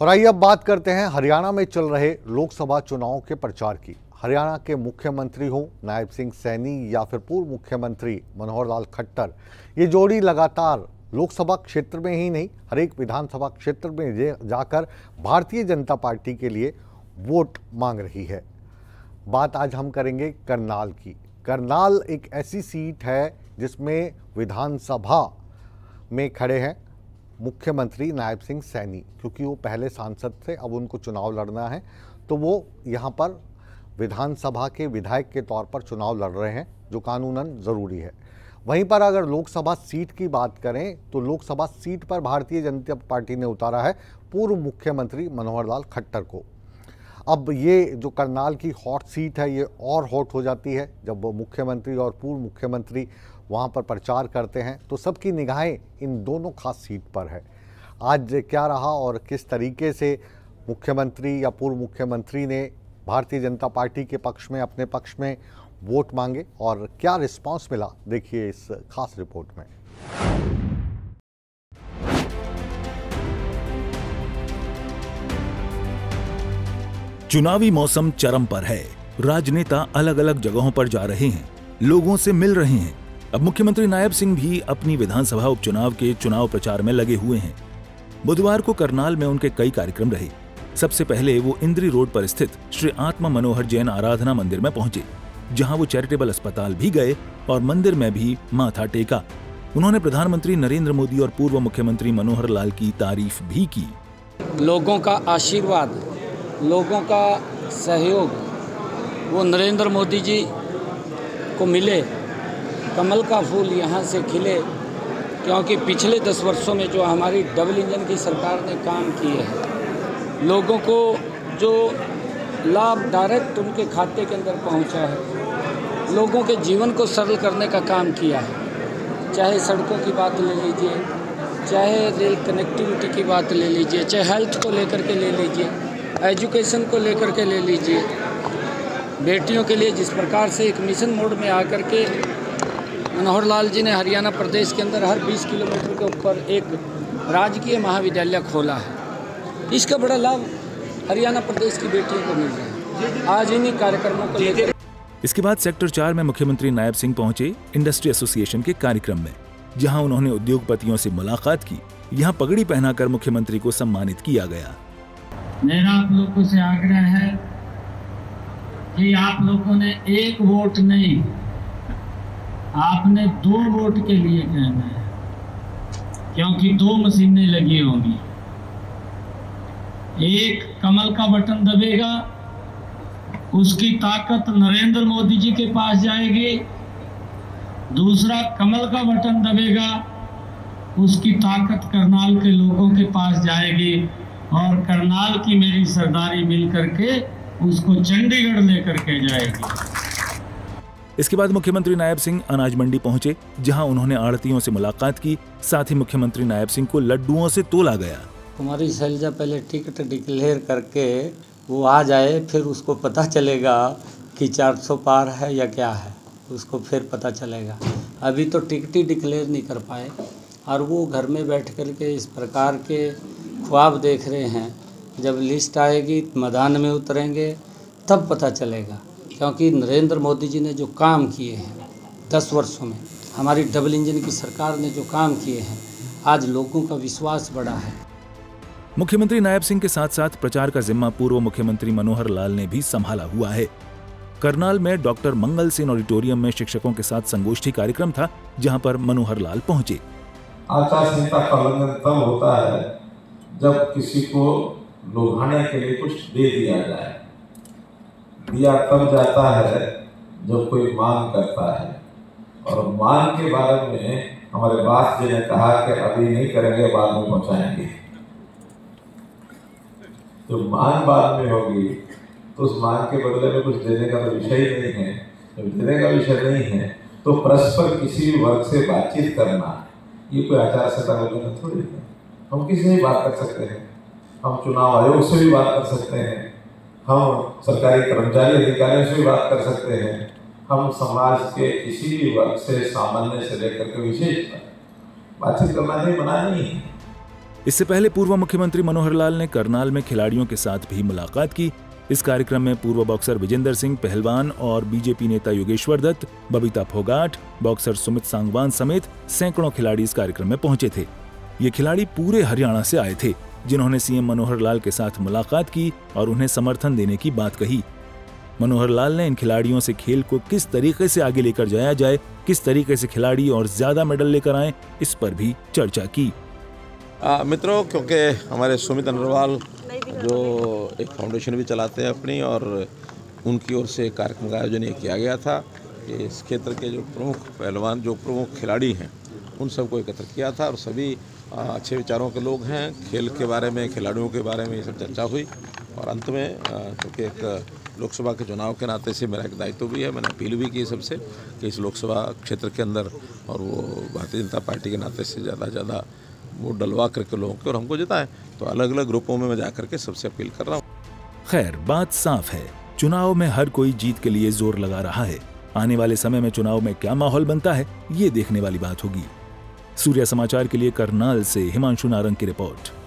और आइए अब बात करते हैं हरियाणा में चल रहे लोकसभा चुनाव के प्रचार की। हरियाणा के मुख्यमंत्री हो नायब सिंह सैनी या फिर पूर्व मुख्यमंत्री मनोहर लाल खट्टर, ये जोड़ी लगातार लोकसभा क्षेत्र में ही नहीं हर एक विधानसभा क्षेत्र में जाकर भारतीय जनता पार्टी के लिए वोट मांग रही है। बात आज हम करेंगे करनाल की। करनाल एक ऐसी सीट है जिसमें विधानसभा में खड़े हैं मुख्यमंत्री नायब सिंह सैनी, क्योंकि वो पहले सांसद थे, अब उनको चुनाव लड़ना है तो वो यहाँ पर विधानसभा के विधायक के तौर पर चुनाव लड़ रहे हैं, जो कानूनन ज़रूरी है। वहीं पर अगर लोकसभा सीट की बात करें तो लोकसभा सीट पर भारतीय जनता पार्टी ने उतारा है पूर्व मुख्यमंत्री मनोहर लाल खट्टर को। अब ये जो करनाल की हॉट सीट है ये और हॉट हो जाती है जब मुख्यमंत्री और पूर्व मुख्यमंत्री वहाँ पर प्रचार करते हैं, तो सबकी निगाहें इन दोनों खास सीट पर है। आज क्या रहा और किस तरीके से मुख्यमंत्री या पूर्व मुख्यमंत्री ने भारतीय जनता पार्टी के पक्ष में अपने पक्ष में वोट मांगे और क्या रिस्पांस मिला, देखिए इस खास रिपोर्ट में। चुनावी मौसम चरम पर है। राजनेता अलग अलग जगहों पर जा रहे हैं, लोगों से मिल रहे हैं। अब मुख्यमंत्री नायब सिंह भी अपनी विधानसभा उपचुनाव के चुनाव प्रचार में लगे हुए हैं। बुधवार को करनाल में उनके कई कार्यक्रम रहे। सबसे पहले वो इंद्री रोड पर स्थित श्री आत्मा मनोहर जैन आराधना मंदिर में पहुंचे, जहां वो चैरिटेबल अस्पताल भी गए और मंदिर में भी माथा टेका। उन्होंने प्रधानमंत्री नरेंद्र मोदी और पूर्व मुख्यमंत्री मनोहर लाल की तारीफ भी की। लोगों का आशीर्वाद, लोगों का सहयोग वो नरेंद्र मोदी जी को मिले, कमल का फूल यहाँ से खिले, क्योंकि पिछले 10 वर्षों में जो हमारी डबल इंजन की सरकार ने काम किए हैं, लोगों को जो लाभ डायरेक्ट उनके खाते के अंदर पहुँचा है, लोगों के जीवन को सरल करने का काम किया है। चाहे सड़कों की बात ले लीजिए, चाहे रेल कनेक्टिविटी की बात ले लीजिए, चाहे हेल्थ को लेकर के ले लीजिए, एजुकेशन को लेकर के ले लीजिए, बेटियों के लिए जिस प्रकार से एक मिशन मोड में आकर के मनोहर लाल जी ने हरियाणा प्रदेश के अंदर हर 20 किलोमीटर के ऊपर एक राजकीय महाविद्यालय खोला है, इसका बड़ा लाभ हरियाणा प्रदेश की बेटियों को मिल रहा है। आज इन्हीं कार्यक्रमों को लेकर इसके बाद सेक्टर 4 में मुख्यमंत्री नायब सिंह पहुंचे इंडस्ट्री एसोसिएशन के कार्यक्रम में, जहां उन्होंने उद्योगपतियों से मुलाकात की। यहां पगड़ी पहनाकर मुख्यमंत्री को सम्मानित किया गया। मेरा आप लोगों से आग्रह है कि आप लोगों ने एक वोट नहीं, आपने 2 वोट के लिए कहना है, क्योंकि 2 मशीनें लगी होंगी। एक कमल का बटन दबेगा, उसकी ताकत नरेंद्र मोदी जी के पास जाएगी। दूसरा कमल का बटन दबेगा, उसकी ताकत करनाल के लोगों के पास जाएगी और करनाल की मेरी सरदारी मिल करके उसको चंडीगढ़ लेकर के जाएगी। इसके बाद मुख्यमंत्री नायब सिंह अनाज मंडी पहुंचे, जहां उन्होंने आड़तियों से मुलाकात की। साथ ही मुख्यमंत्री नायब सिंह को लड्डुओं से तोला गया। कुमारी शैलजा पहले टिकट डिक्लेयर करके वो आ जाए, फिर उसको पता चलेगा कि 400 पार है या क्या है, उसको फिर पता चलेगा। अभी तो टिकट ही डिक्लेयर नहीं कर पाए और वो घर में बैठ कर के इस प्रकार के ख्वाब देख रहे हैं। जब लिस्ट आएगी, मैदान में उतरेंगे, तब पता चलेगा। क्योंकि नरेंद्र मोदी जी ने जो काम किए हैं 10 वर्षों में, हमारी डबल इंजन की सरकार ने जो काम किए हैं, आज लोगों का विश्वास बढ़ा है। मुख्यमंत्री नायब सिंह के साथ साथ प्रचार का जिम्मा पूर्व मुख्यमंत्री मनोहर लाल ने भी संभाला हुआ है। करनाल में डॉक्टर मंगल सेन ऑडिटोरियम में शिक्षकों के साथ संगोष्ठी कार्यक्रम था, जहां पर मनोहर लाल पहुंचे। आचार संहिता का उल्लंघन तब होता है जब किसी को लुभाने के लिए कुछ दे दिया जाए। दिया तब जाता है जब कोई मांग करता है, और मांग के बारे में हमारे बास जी ने कहा कि अभी नहीं करेंगे, बाद में पहुंचाएंगे। तो मांग बाद में होगी तो उस मांग के बदले में कुछ देने का तो विषय ही नहीं है। जब देने का विषय नहीं है तो परस्पर किसी भी वर्ग से बातचीत करना ये कोई आचार संहिता उल्लंघन थोड़ी है। हम किसी से भी बात कर सकते हैं, हम चुनाव आयोग से भी बात कर सकते हैं, हम सरकारी कर्मचारी अधिकारियों से भी बात कर सकते हैं, हम समाज के किसी भी वर्ग से, सामान्य से लेकर के विशेष तक बातचीत करना नहीं, मना नहीं है। इससे पहले पूर्व मुख्यमंत्री मनोहर लाल ने करनाल में खिलाड़ियों के साथ भी मुलाकात की। इस कार्यक्रम में पूर्व बॉक्सर विजेंदर सिंह पहलवान और बीजेपी नेता योगेश्वर दत्त, बबीता फोगाट, बॉक्सर सुमित सांगवान समेत सैकड़ों खिलाड़ी इस कार्यक्रम में पहुंचे थे। ये खिलाड़ी पूरे हरियाणा से आए थे, जिन्होंने सीएम मनोहर लाल के साथ मुलाकात की और उन्हें समर्थन देने की बात कही। मनोहर लाल ने इन खिलाड़ियों से खेल को किस तरीके से आगे लेकर जाया जाए, किस तरीके से खिलाड़ी और ज्यादा मेडल लेकर आए, इस पर भी चर्चा की। मित्रों, क्योंकि हमारे सुमित अग्रवाल जो एक फाउंडेशन भी चलाते हैं अपनी, और उनकी ओर से कार्यक्रम का आयोजन किया गया था कि इस क्षेत्र के जो प्रमुख पहलवान, जो प्रमुख खिलाड़ी हैं, उन सबको एकत्र किया था और सभी अच्छे विचारों के लोग हैं। खेल के बारे में, खिलाड़ियों के बारे में ये सब चर्चा हुई और अंत में क्योंकि एक लोकसभा के चुनाव के नाते से मेरा एक दायित्व भी है, मैंने अपील भी की सबसे कि इस लोकसभा क्षेत्र के अंदर और वो भारतीय जनता पार्टी के नाते से ज़्यादा से ज़्यादा वोट डलवा करके लोगों के और हमको जिताएं। तो अलग अलग ग्रुपों में मैं जा करके सबसे अपील कर रहा हूँ। खैर, बात साफ है, चुनाव में हर कोई जीत के लिए जोर लगा रहा है। आने वाले समय में चुनाव में क्या माहौल बनता है, ये देखने वाली बात होगी। सूर्या समाचार के लिए करनाल से हिमांशु नारंग की रिपोर्ट।